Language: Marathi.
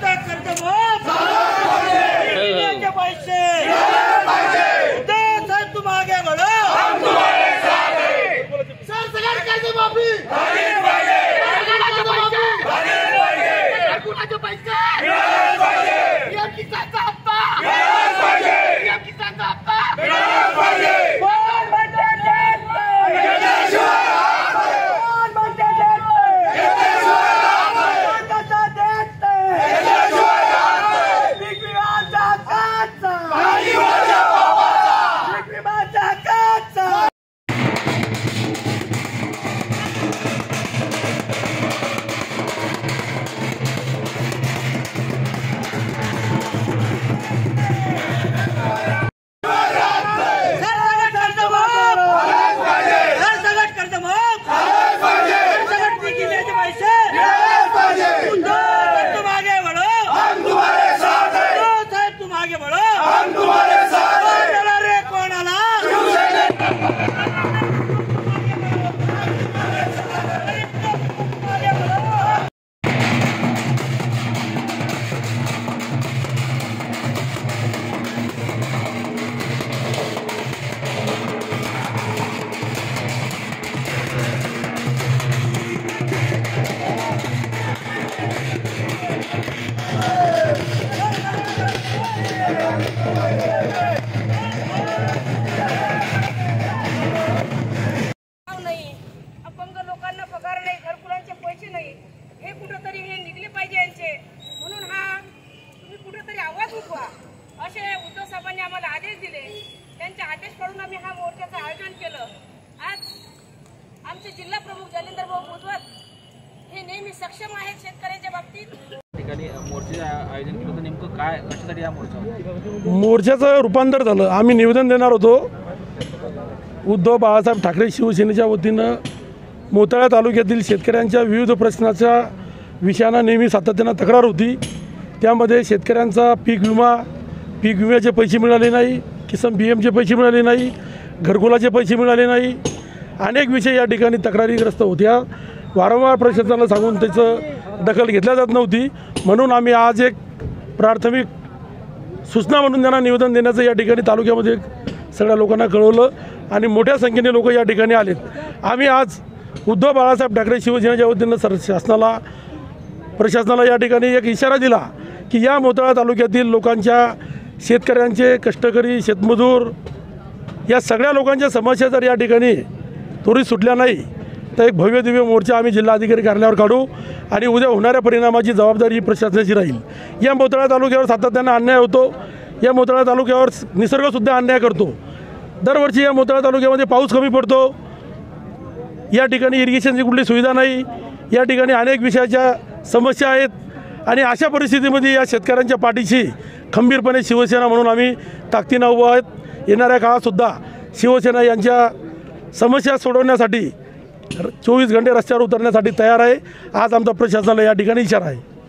अपंग लोकांना पगार नाही, घरकुलांचे पैसे नाही, हे कुठेतरी हे निघले पाहिजे यांचे, म्हणून हा तुम्ही कुठेतरी आवाज उठवा असे उद्धव साहेबांनी आम्हाला आदेश दिले। त्यांचे आदेश पाळून आम्ही हा मोर्चाचं आयोजन केलं। आज आमचे जिल्हा प्रमुख जालिंदर भाऊ बुधवत हे नेहमी सक्षम आहेत शेतकऱ्यांच्या बाबतीत। ठिकाणी मोर्चाचे आयोजन केलं होतं, नेमकं काय कशासाठी हा मोर्चाचं रूपांतर झालं। आम्ही निवेदन देणार होतो उद्धव बाळासाहेब ठाकरे शिवसेनेच्या वतीनं मोताळा तालुक्यातील शेतकऱ्यांच्या विविध प्रश्नाच्या विषयानं नेहमी सातत्यानं तक्रार होती। त्यामध्ये शेतकऱ्यांचा पीक विम्याचे पैसे मिळाले नाही, किसान BMचे पैसे मिळाले नाही, घरकुलाचे पैसे मिळाले नाही, अनेक विषय या ठिकाणी तक्रारीग्रस्त होत्या। वारंवार प्रशासनाला सांगून त्याचं दखल घेतल्या जात नव्हती, म्हणून आम्ही आज एक प्राथमिक सूचना म्हणून त्यांना निवेदन देण्याचं या ठिकाणी तालुक्यामध्ये सगळ्या लोकांना कळवलं आणि मोठ्या संख्येने लोक या ठिकाणी आलेत। आम्ही आज उद्धव बाळासाहेब ठाकरे शिवसेनेच्या वतीनं प्रशासनाला या ठिकाणी एक इशारा दिला की या मोताळा तालुक्यातील लोकांच्या, शेतकऱ्यांचे, कष्टकरी, शेतमजूर या सगळ्या लोकांच्या समस्या जर या ठिकाणी त्वरित सुटल्या नाही तर एक भव्य दिव्य मोर्चा आम्ही जिल्हाधिकारी कार्यालयावर काढू आणि उद्या होणाऱ्या परिणामाची जबाबदारी प्रशासनाची राहील। या मोताळा तालुक्यावर सातत्यानं अन्याय होतो, या मोताळा तालुक्यावर निसर्गसुद्धा अन्याय करतो। दरवर्षी या मोताळा तालुक्यामध्ये पाऊस कमी पडतो, या ठिकाणी इरिगेशनची कुठली सुविधा नाही, या ठिकाणी अनेक विषयाच्या समस्या आहेत आणि अशा परिस्थितीमध्ये या शेतकऱ्यांच्या पाठीशी खंबीरपणे शिवसेना म्हणून आम्ही ताकदीनं उभं आहेत। येणाऱ्या काळातसुद्धा शिवसेना यांच्या समस्या सोडवण्यासाठी 24 घंटे रस्त्यावर उतरण्यासाठी तयार आहे। आज आमचा प्रशासनाला या ठिकाणी इशारा आहे।